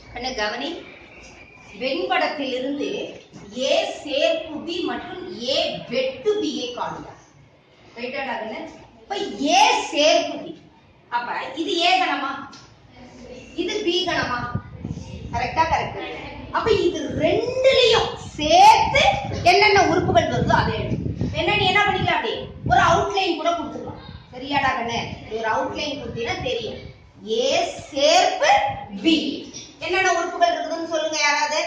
கண்ணு கவனி. வெண்படத்திலிருந்து ஏ சேர்ப்பு பி மற்றும் ஏ வெட்டு பி ஐ காண்க. ரைட்டாடா கண்ணு? இப்ப ஏ சேர்ப்பு பி. அப்ப இது ஏ கணமா, இது பி கணமா? கரெக்டா? கரெக்ட். அப்ப இது ரெண்டுலயும் சேர்த்து என்னென்ன உறுப்புகள் வருதோ அதை என்ன நீ என்ன பண்ணிக்கலாம், அப்படி ஒரு அவுட்லைன் கூட கொடுத்துக்கலாம். சரியாடா கண்ணு? ஒரு அவுட்லைன் கொடுத்தீங்கன்னா தெரியும். ஏ சேர்ப்பு பி என்னென்ன உறுப்புகள் இருக்குதுன்னு சொல்லுங்க யாராவது.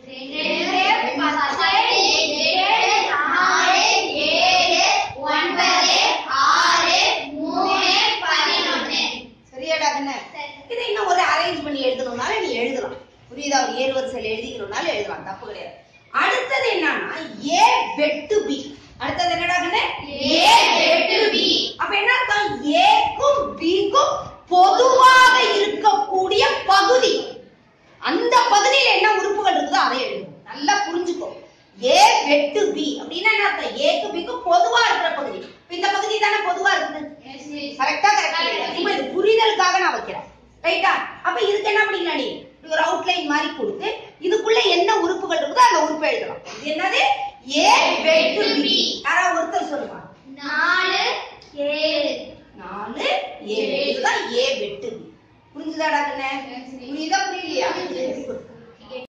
சரியாடா கண்ணு? இதை இன்னும் ஒரு அரேஞ்ச் பண்ணி எழுதணும்னாலும் நீ எழுதலாம். புரியுதா? ஒரு ஏறு வரிசையில் எழுதிக்கணும்னாலும் எழுதலாம், தப்பு கிடையாது. அடுத்தது என்னன்னா ஏ வெட்டு பி. அடுத்தது என்னடா கண்ணு? ஏ வெட்டு பி. அப்ப என்ன அர்த்தம்? ஏக்கும் பிக்கும் பொதுவாக இருக்கக்கூடிய பகுதி, அந்த பகுதியில என்ன உறுப்புகள் இருக்குதோ அதை எழுதும். நல்லா புரிஞ்சுக்கோ. ஏ வெட்டு பி அப்படின்னா என்ன அர்த்தம்? ஏக்கு பிக்கும் பொதுவா இருக்கிற பகுதி. இந்த பகுதி தானே பொதுவா இருக்குது. கரெக்டா? கரெக்டா? இது புரிதலுக்காக நான் வைக்கிறேன். ரைட்டா? அப்ப இதுக்கு என்ன பண்ணிக்கலாம், நீ ஒரு அவுட்லைன் மாதிரி கொடுத்து இதுக்குள்ள என்ன உறுப்புகள் இருக்குதோ அந்த உறுப்பை எழுதலாம். இது என்னது? ஏ வெட்டு பி. யாராவது ஒருத்தர் சொல்லுவாங்க.